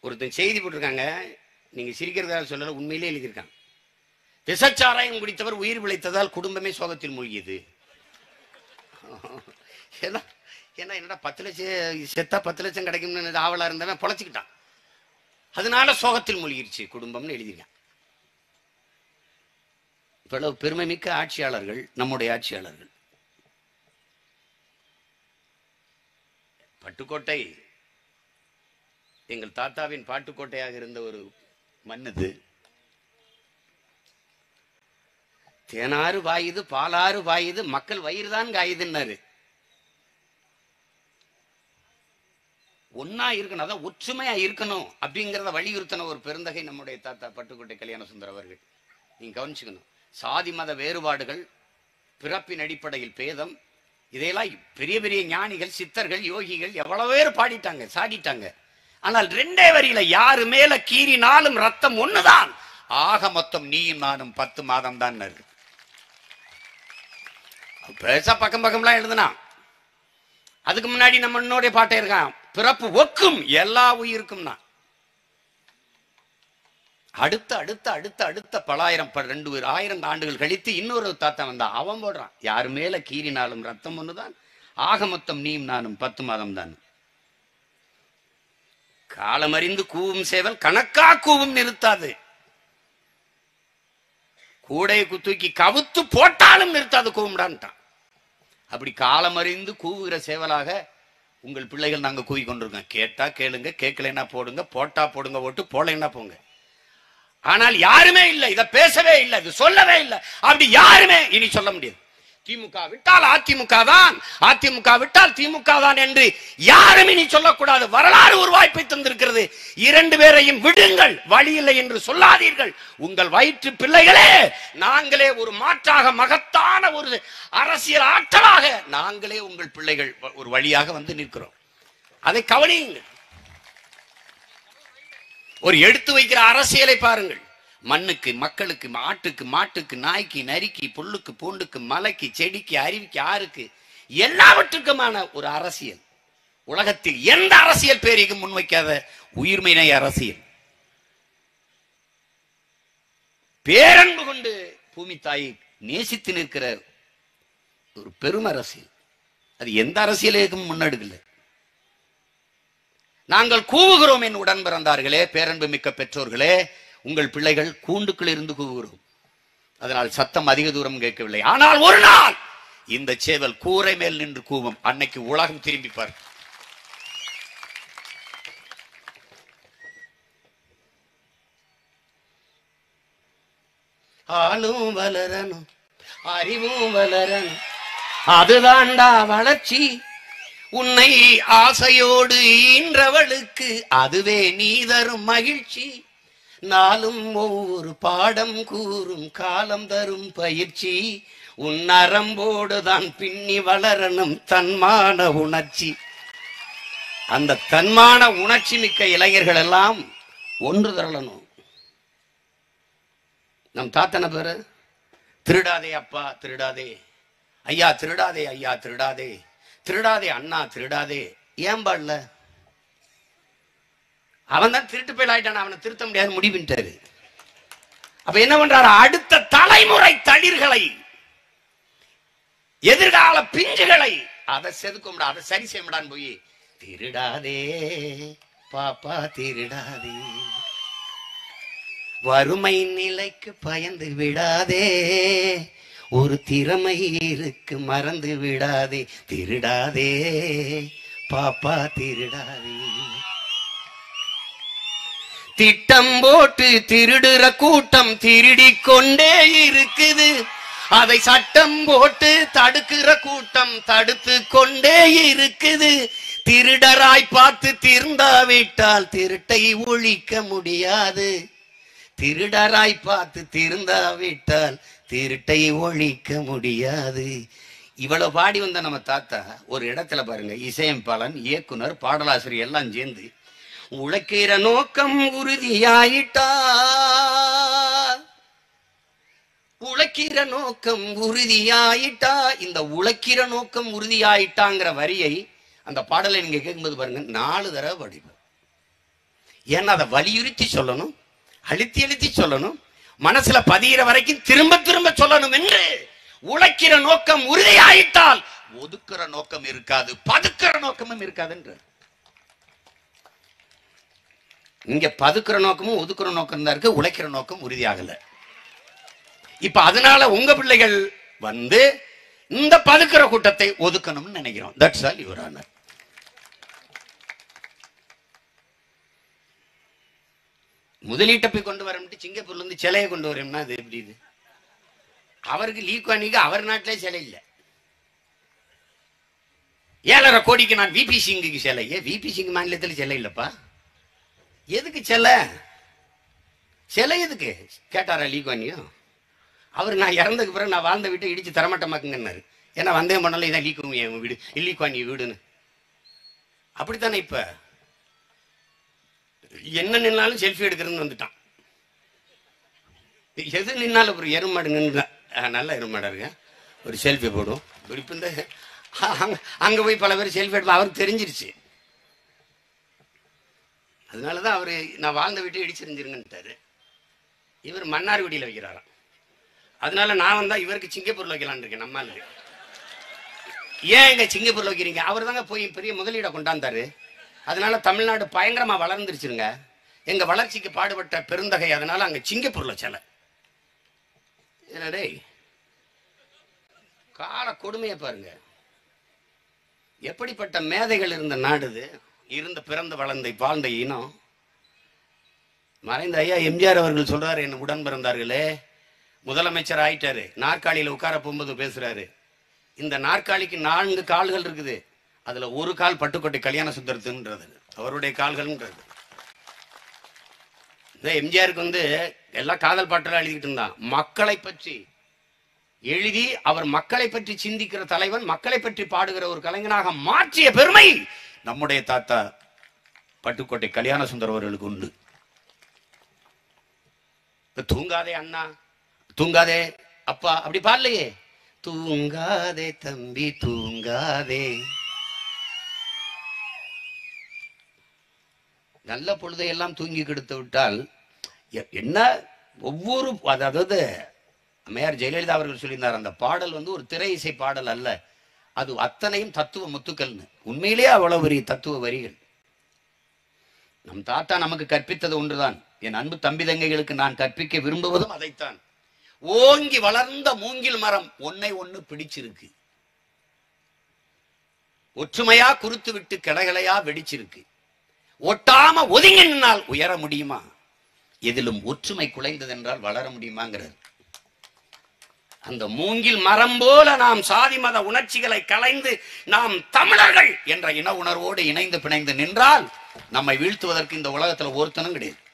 ஒருத்தன் செய்தி போட்டிருக்காங்க, நீங்க சிரிக்கிறதாக சொல்லல, உண்மையிலே எழுதியிருக்காங்க. விசச்சாராயம் குடித்தவர் உயிர் பிழைத்ததால் குடும்பமே சோகத்தில் மூழ்கியது. ஏன்னா என்னடா 10 லட்சம் செத்தா 10 லட்சம் கிடைக்கும்னு ஆவலா இருந்தவன் பொழைச்சிக்கிட்டான், அதனால சோகத்தில் மூழ்கிருச்சு குடும்பம்னு எழுதியிருக்கான். இவ்வளவு பெருமை மிக்க ஆட்சியாளர்கள் நம்முடைய ஆட்சியாளர்கள். பட்டுக்கோட்டை எங்கள் தாத்தாவின் பாட்டுக்கோட்டையாக இருந்த ஒரு மன்னது. தேனாறு வாயுது, பாலாறு வாயுது, மக்கள் வயிறு தான் காயுதுன்னாரு. ஒன்னா இருக்கணும், அதான் ஒற்றுமையா இருக்கணும் அப்படிங்கிறத வலியுறுத்தின ஒரு பெருந்தகை நம்முடைய தாத்தா பட்டுக்கோட்டை கல்யாண சுந்தர் அவர்கள். நீங்க கவனிச்சுக்கணும், சாதி மத வேறுபாடுகள், பிறப்பின் அடிப்படையில் பேதம், இதையெல்லாம் பெரிய பெரிய ஞானிகள், சித்தர்கள், யோகிகள் எவ்வளவு பேர் பாடிட்டாங்க, சாடிட்டாங்க. ஆனால் 2 வரியில யாரு மேல கீறினாலும் ரத்தம் ஒண்ணுதான், ஆக மொத்தம் நீயும் நானும் 10 மாதம் தான் இருக்கு. பேச பக்கம் பக்கம்லாம் எழுதுனா, அதுக்கு முன்னாடி நம்ம என்னோட பாட்டை இருக்கான், பிறப்பு ஒக்கும் எல்லா உயிருக்கும் தான். அடுத்த அடுத்த அடுத்த அடுத்த பலாயிரம் 2000 ஆண்டுகள் கழித்து இன்னொரு தாத்தா வந்தா, அவன் போடுறான், யாரு மேல கீறினாலும் ரத்தம் ஒண்ணுதான், ஆக மொத்தம் நீயும் நானும் 10 மாதம் தான். காலமறிந்து கூவும் சேவல் கணக்கா கூவும் நிறுத்தாது, கூடையை தூக்கி கவுத்து போட்டாலும் நிறுத்தாது கூவும்டான்ட்டான். அப்படி காலமறிந்து கூவுகிற சேவலாக உங்கள் பிள்ளைகள் நாங்க கூவி கொண்டிருக்கோம். கேட்டா கேளுங்க, கேட்கலைன்னா போடுங்க, போட்டா போடுங்க ஓட்டு, போலைன்னா போங்க. ஆனால் யாருமே இல்லை, இதை பேசவே இல்லை, இது சொல்லவே இல்லை. அப்படி யாருமே இனி சொல்ல முடியாது. திமுக விட்டால் அதிமுக தான், அதிமுக விட்டால் திமுக தான் என்று யாரும் இனி சொல்லக்கூடாது. வரலாறு ஒரு வாய்ப்பை தந்திருக்கிறது. 2 பேரையும் விடுங்கள், வழி இல்லை என்று சொல்லாதீர்கள். உங்கள் வயிற்று பிள்ளைகளே, நாங்களே ஒரு மாற்றாக, மகத்தான ஒரு அரசியல் ஆற்றலாக நாங்களே உங்கள் பிள்ளைகள் ஒரு வழியாக வந்து நிற்கிறோம். அதை கவனியுங்கள். ஒரு எடுத்து வைக்கிற அரசியலை பாருங்கள். மண்ணுக்கு, மக்களுக்கு, ஆட்டுக்கு, மாட்டுக்கு, நாய்க்கு, நரிக்கு, புல்லுக்கு, பூண்டுக்கு, மலைக்கு, செடிக்கு, அருவிக்கு, ஆறுக்கு, எல்லாவற்றுக்குமான ஒரு அரசியல். உலகத்தில் எந்த அரசியல் பேரையும் முன்வைக்காத உயிர்மையினை அரசியல். பேரன்பு கொண்டு பூமி தாயை நேசித்து நிற்கிற ஒரு பெரும் அரசியல். அது எந்த அரசியலுக்கும் முன்னெடுக்கல. நாங்கள் கூவுகிறோம் என் உடன் பிறந்தார்களே, பேரன்பு மிக்க பெற்றோர்களே, உங்கள் பிள்ளைகள் கூண்டுக்குள் இருந்து கூவுகிறோம். அதனால் சத்தம் அதிக தூரம் கேட்கவில்லை. ஆனால் ஒரு நாள் இந்த சேவல் கூரை மேல் நின்று கூவும். அன்னைக்கு உலகம் திரும்பி பார். ஆளும் வளரணும், அறிவும் வளரணும், அதுதான்டா வளர்ச்சி. உன்னை ஆசையோடு ஈன்றவளுக்கு அதுவே நீ தரும் மகிழ்ச்சி. நாளும் ஒவ்வொரு பாடம் கூறும் காலம் தரும் பயிற்சி. உன் நரம்போடுதான் பின்னி வளரணும் தன்மான உணர்ச்சி. அந்த தன்மான உணர்ச்சி மிக்க இளைஞர்கள் எல்லாம் ஒன்று திரளணும். நம் தாத்தன பேரு திருடாதே அப்பா திருடாதே, ஐயா திருடாதே, ஐயா திருடாதே, திருடாதே அண்ணா திருடாதே. ஏன் பாடல? அவன் தான் திருட்டு போய் ஆயிட்டான், அவனை திருத்த முடியாது முடிவுட்டாரு. அப்ப என்ன பண்றாரு? அடுத்த தலைமுறை தளிர்களை, எதிர்கால பிஞ்சுகளை அதை செதுக்க, அதை சரி செய்ய முடியாது. போய் திருடாதே பாப்பா திருடாதே, வறுமை நிலைக்கு பயந்து விடாதே, ஒரு திறமை இருக்கு மறந்து விடாதே, திருடாதே பாப்பா திருடாதே. திட்டம் போட்டு திருடுற கூட்டம் திருடி கொண்டே இருக்குது, அதை சட்டம் போட்டு தடுக்கிற கூட்டம் தடுத்து கொண்டே இருக்குது. திருடராய் பார்த்து திருந்தாவிட்டால் திருட்டை ஒழிக்க முடியாது, திருடராய் பார்த்து திருந்தாவிட்டால் திருட்டை ஒழிக்க முடியாது. இவ்வளவு பாடி வந்த நம்ம தாத்தா ஒரு இடத்துல பாருங்க, இசையமைப்பாளன், இயக்குனர், பாடலாசிரியர் எல்லாம் சேர்ந்து உழைக்கிற நோக்கம் உறுதியாயிட்டா, உழைக்கிற நோக்கம் உறுதியாயிட்டா. இந்த உழைக்கிற நோக்கம் உறுதியாயிட்டாங்கிற வரியை அந்த பாடலை நீங்க கேட்கும்போது பாருங்க 4 தடவை படிப்போம். ஏன்னா அதை வலியுறுத்தி சொல்லணும், அழுத்தி அழுத்தி சொல்லணும், மனசுல பதிகிற வரைக்கும் திரும்ப திரும்ப சொல்லணும் என்று உழைக்கிற நோக்கம் உறுதியாயிட்டால் ஒதுக்குற நோக்கம் இருக்காது, பதுக்கிற நோக்கமும் இருக்காதுன்ற. இங்க பதுக்கிற நோக்கமும் ஒதுக்குற நோக்கம் தான் இருக்கு, உழைக்கிற நோக்கம் உறுதியாகல. இப்ப அதனால உங்க பிள்ளைகள் வந்து இந்த பதுக்கிற கூட்டத்தை ஒதுக்கணும்னு நினைக்கிறோம். That's all your honour. முதலீட்டை போய் கொண்டு வரம்ட்டு சிங்கப்பூர்ல இருந்து சிலையை கொண்டு வரோம்னா அது எப்படி? இது அவருக்கு லீக்வானிக்கு அவர் நாட்டிலே சிலை இல்லை. 7.5 கோடிக்கு நான் விபி சிங்குக்கு சிலை. விபி சிங் மாநிலத்தில் சிலை இல்லப்பா. எதுக்கு சிலை? சிலை எதுக்கு கேட்டாரா லீக்வானியும்? அவர் நான் இறந்ததுக்கு பிறகு நான் வாழ்ந்த வீட்டை இடிச்சு தரமாட்டமாக்குங்கன்னாரு. ஏன்னா வந்தே பண்ணல இதான் லீக்வான் வீடு, லீக்வானி வீடுன்னு. அப்படித்தானே இப்ப என்ன நின்னாலும் செல்ஃபி எடுக்கிறதுன்னு வந்துட்டான். எது நின்னாலும் ஒரு எருமாடு நின்று நல்ல எருமாடா இருக்க ஒரு செல்ஃபி போடும். இப்ப இந்த அங்க போய் பல பேர் செல்ஃபி எடுப்போம். அவருக்கு தெரிஞ்சிருச்சு. அதனாலதான் அவரு நான் வாழ்ந்த வீட்டை இடிச்சிருந்துருங்கன்ட்டாரு. இவர் மன்னார்குடியில் வைக்கிறாராம். அதனால நான் வந்தா இவருக்கு சிங்கப்பூர்ல வைக்கலான் இருக்கேன். நம்மால ஏன் எங்க சிங்கப்பூர்ல வைக்கிறீங்க? அவர் தாங்க போய் பெரிய முதலீட கொண்டாந்தாரு. அதனால தமிழ்நாடு பயங்கரமா வளர்ந்துருச்சுருங்க. எங்க வளர்ச்சிக்கு பாடுபட்ட பெருந்தகை. அதனால அங்க சிங்கப்பூர்ல சிலை. என்னடே கால கொடுமையை பாருங்க. எப்படிப்பட்ட மேதைகள் இருந்த நாடு இது. இருந்த பிறந்த வளர்ந்த வாழ்ந்த இனம். மறைந்த ஐயா எம்ஜிஆர் அவர்கள் சொல்றாரு, என்ன உடன் பிறந்தார்களே, முதலமைச்சர் ஆயிட்டாரு, நாற்காலியில உட்கார போகும்போது பேசுறாரு, இந்த நாற்காலிக்கு 4 கால்கள் இருக்குது, அதுல ஒரு கால் பட்டுக்கோட்டை கல்யாண சுந்தரத்துன்றது அவருடைய கால்கள்ன்றது. இந்த எம்ஜிஆருக்கு வந்து எல்லாம் காதல் பாட்டெல்லாம் எழுதிக்கிட்டு இருந்தான். மக்களை பற்றி எழுதி அவர் மக்களை பற்றி சிந்திக்கிற தலைவன், மக்களை பற்றி பாடுகிற ஒரு கலைஞனாக மாற்றிய பெருமை நம்முடைய தாத்தா பட்டுக்கோட்டை கல்யாண சுந்தரம் அவர்களுக்கு உண்டு. தூங்காதே அண்ணா, தூங்காதே அப்பா அப்படி பாடலையே. தூங்காதே தம்பி தூங்காதே, நல்ல பொழுதையெல்லாம் தூங்கி கெடுத்து விட்டால் என்ன ஒவ்வொரு, அதாவது அம்மையார் ஜெயலலிதா அவர்கள் சொல்லியிருந்தார், அந்த பாடல் வந்து ஒரு திரை இசை பாடல் அல்ல, அது அத்தனையும் தத்துவ முத்துக்கள்னு. உண்மையிலேயே அவ்வளவு பெரிய தத்துவ வரிகள். நம் தாத்தா நமக்கு கற்பித்தது ஒன்றுதான். என் அன்பு தம்பி தங்கைகளுக்கு நான் கற்பிக்க விரும்புவதும் அதைத்தான். ஓங்கி வளர்ந்த மூங்கில் மரம் ஒன்னை ஒன்னு பிடிச்சிருக்கு, ஒற்றுமையா குறுத்து விட்டு கிளைகளையா வெடிச்சிருக்கு. ஒட்டாம ஒதுங்கி நின்னால் உயர முடியுமா? எதிலும் ஒற்றுமை குலைந்தது என்றால் வளர முடியுமாங்கிறார். அந்த மூங்கில் மரம் போல நாம் சாதி மத உணர்ச்சிகளை களைந்து நாம் தமிழர்கள் என்ற இன உணர்வோடு இணைந்து பிணைந்து நின்றால் நம்மை வீழ்த்துவதற்கு இந்த உலகத்துல ஒருத்தனும் கிடையாது.